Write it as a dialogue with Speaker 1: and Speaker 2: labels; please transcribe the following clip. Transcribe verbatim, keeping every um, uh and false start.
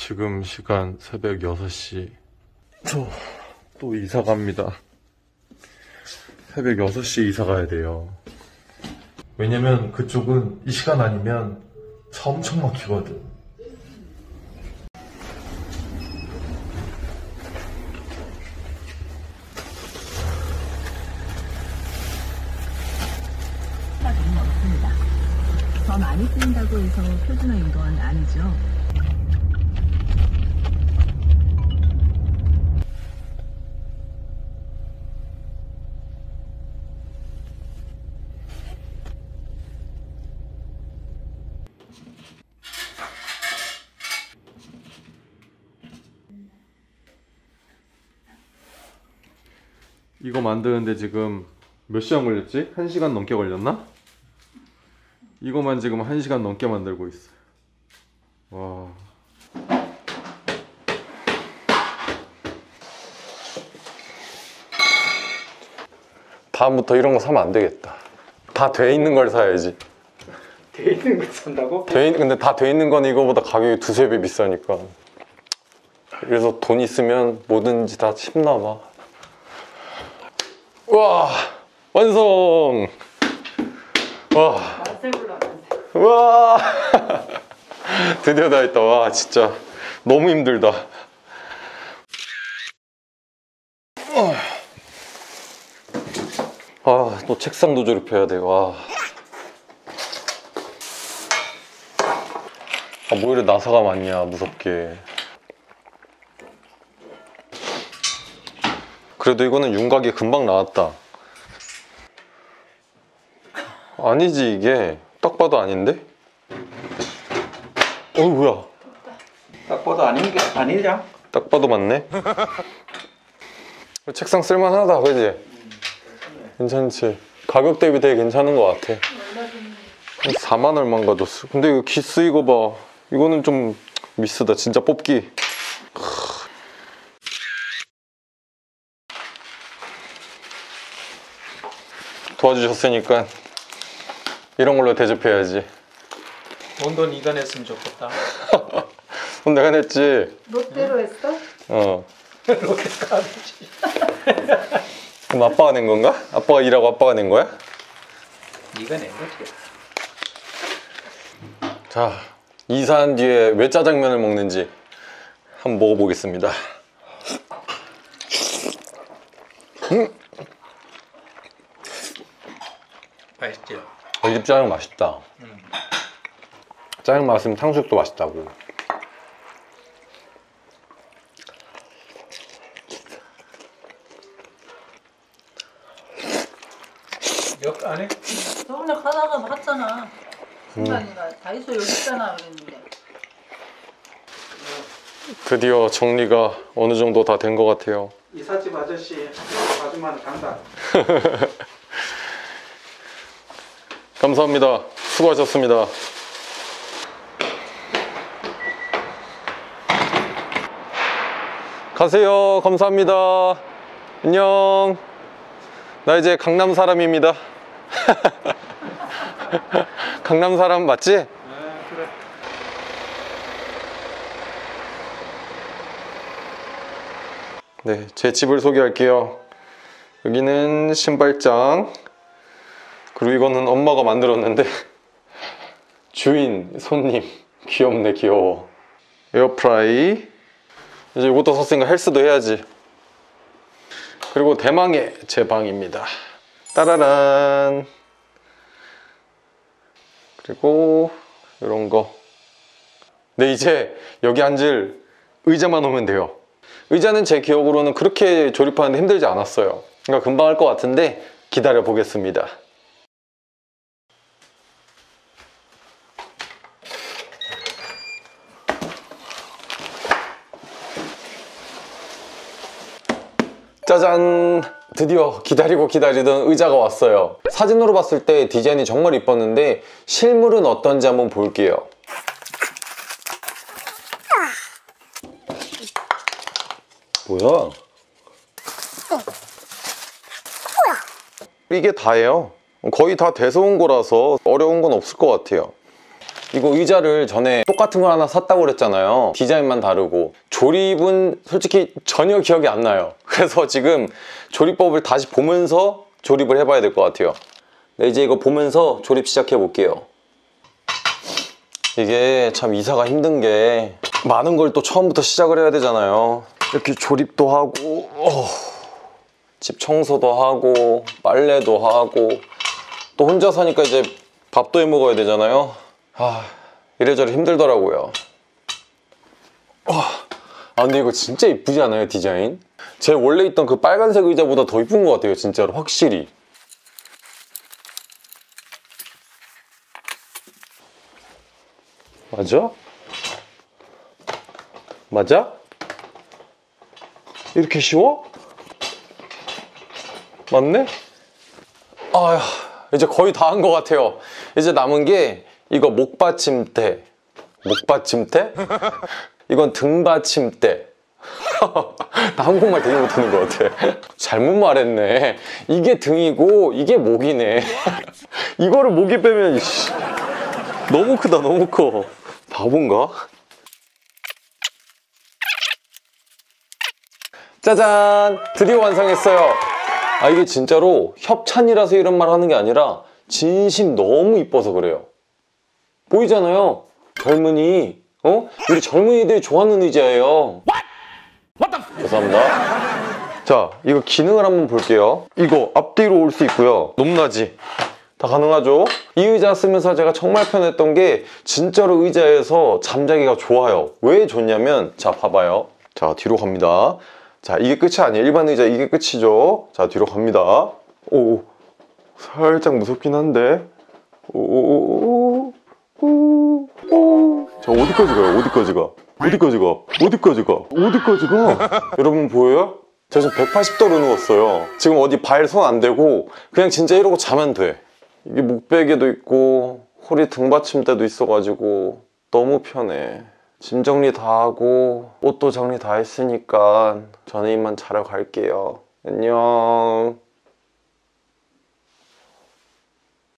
Speaker 1: 지금 시간 새벽 여섯 시. 저 또 이사 갑니다. 새벽 여섯 시에 이사 가야 돼요. 왜냐면 그쪽은 이 시간 아니면 차 엄청 막히거든.
Speaker 2: 더 많이 쓰인다고 해서 표준어인 건 아니죠.
Speaker 1: 이거 만드는데 지금 몇 시간 걸렸지? 한 시간 넘게 걸렸나? 이거만 지금 한 시간 넘게 만들고 있어요. 와. 다음부터 이런 거 사면 안 되겠다. 다 돼 있는 걸 사야지.
Speaker 3: 돼 있는 걸 산다고?
Speaker 1: 돼 있, 근데 다 돼 있는 건 이거보다 가격이 두세 배 비싸니까. 그래서 돈 있으면 뭐든지 다 쉽나 봐. 와, 완성! 와. 와. 드디어 다 했다. 와, 진짜 너무 힘들다. 아, 또 책상도 조립해야 돼. 와. 아, 뭐 이래 나사가 많냐, 무섭게. 그래도 이거는 윤곽이 금방 나왔다. 아니지, 이게 딱 봐도 아닌데? 어이, 뭐야?
Speaker 3: 딱 봐도 아닌 게 아니냐?
Speaker 1: 딱 봐도 맞네. 책상 쓸만하다, 그지? 괜찮지? 가격 대비 되게 괜찮은 것 같아. 사만 얼마인가 줬어. 근데 이거 기스 이거 봐. 이거는 좀 미스다. 진짜 뽑기. 도와주셨으니까 이런 걸로 대접해야지.
Speaker 3: 원돈 네가 냈으면 좋겠다.
Speaker 1: 돈 내가 냈지.
Speaker 4: 롯데로 했어?
Speaker 1: 어.
Speaker 3: 로켓카드지.
Speaker 1: 그럼 아빠가 낸 건가? 아빠가 일하고 아빠가 낸 거야?
Speaker 3: 네가 낸 거지.
Speaker 1: 자, 이사한 뒤에 왜 짜장면을 먹는지 한번 먹어보겠습니다. 음.
Speaker 3: 맛있지?
Speaker 1: 이 집 짜장 맛있다.
Speaker 3: 음.
Speaker 1: 짜장 맛있으면 탕수육도 맛있다고.
Speaker 3: 역 안에?
Speaker 4: 저번에 가다가 봤잖아. 순간이가 다이소 여기 있잖아 그랬는데.
Speaker 1: 드디어 정리가 어느 정도 다 된 것 같아요.
Speaker 3: 이삿집 아저씨 아줌마는 간다.
Speaker 1: 감사합니다. 수고하셨습니다. 가세요. 감사합니다. 안녕. 나 이제 강남 사람입니다. 강남 사람 맞지?
Speaker 3: 네, 그래.
Speaker 1: 네, 제 집을 소개할게요. 여기는 신발장. 그리고 이거는 엄마가 만들었는데 주인, 손님 귀엽네, 귀여워. 에어프라이. 이제 이것도 샀으니까 헬스도 해야지. 그리고 대망의 제 방입니다. 따라란. 그리고 이런 거. 네, 이제 여기 앉을 의자만 오면 돼요. 의자는 제 기억으로는 그렇게 조립하는데 힘들지 않았어요. 그러니까 금방 할 것 같은데 기다려 보겠습니다. 짜잔! 드디어 기다리고 기다리던 의자가 왔어요. 사진으로 봤을 때 디자인이 정말 이뻤는데 실물은 어떤지 한번 볼게요. 뭐야? 이게 다예요. 거의 다 돼서 온 거라서 어려운 건 없을 것 같아요. 이거 의자를 전에 똑같은 걸 하나 샀다고 그랬잖아요. 디자인만 다르고 조립은 솔직히 전혀 기억이 안 나요. 그래서 지금 조립법을 다시 보면서 조립을 해봐야 될 것 같아요. 네, 이제 이거 보면서 조립 시작해 볼게요. 이게 참 이사가 힘든 게 많은 걸 또 처음부터 시작을 해야 되잖아요. 이렇게 조립도 하고 어, 집 청소도 하고 빨래도 하고 또 혼자 사니까 이제 밥도 해 먹어야 되잖아요. 아, 이래저래 힘들더라고요. 아 근데 이거 진짜 이쁘지 않아요, 디자인? 제 원래 있던 그 빨간색 의자보다 더 이쁜 것 같아요, 진짜로. 확실히. 맞아? 맞아? 이렇게 쉬워? 맞네? 아휴, 이제 거의 다 한 것 같아요. 이제 남은 게 이거 목받침대. 목받침대? 이건 등받침대. 나 한국말 되게 못하는 것 같아. 잘못 말했네. 이게 등이고 이게 목이네. 이거를 목이 빼면 이씨, 너무 크다, 너무 커. 바본가? 짜잔! 드디어 완성했어요. 아, 이게 진짜로 협찬이라서 이런 말 하는 게 아니라 진심 너무 이뻐서 그래요. 보이잖아요. 젊은이, 어? 우리 젊은이들이 좋아하는 의자예요. 죄송합니다. 자, 이거 기능을 한번 볼게요. 이거 앞뒤로 올 수 있고요. 높낮이 다 가능하죠? 이 의자 쓰면서 제가 정말 편했던 게 진짜로 의자에서 잠자기가 좋아요. 왜 좋냐면, 자 봐봐요. 자, 뒤로 갑니다. 자, 이게 끝이 아니에요. 일반 의자 이게 끝이죠. 자, 뒤로 갑니다. 오, 살짝 무섭긴 한데. 오, 오, 오. 자, 어디까지 가요? 어디까지 가? 어디까지 가? 어디까지 가? 어디까지 가? 여러분 보여요? 제가 지금 백팔십 도로 누웠어요. 지금 어디 발 손 안 대고 그냥 진짜 이러고 자면 돼. 이게 목베개도 있고 허리 등받침대도 있어가지고 너무 편해. 짐 정리 다 하고 옷도 정리 다 했으니까 저는 이만 자러 갈게요. 안녕.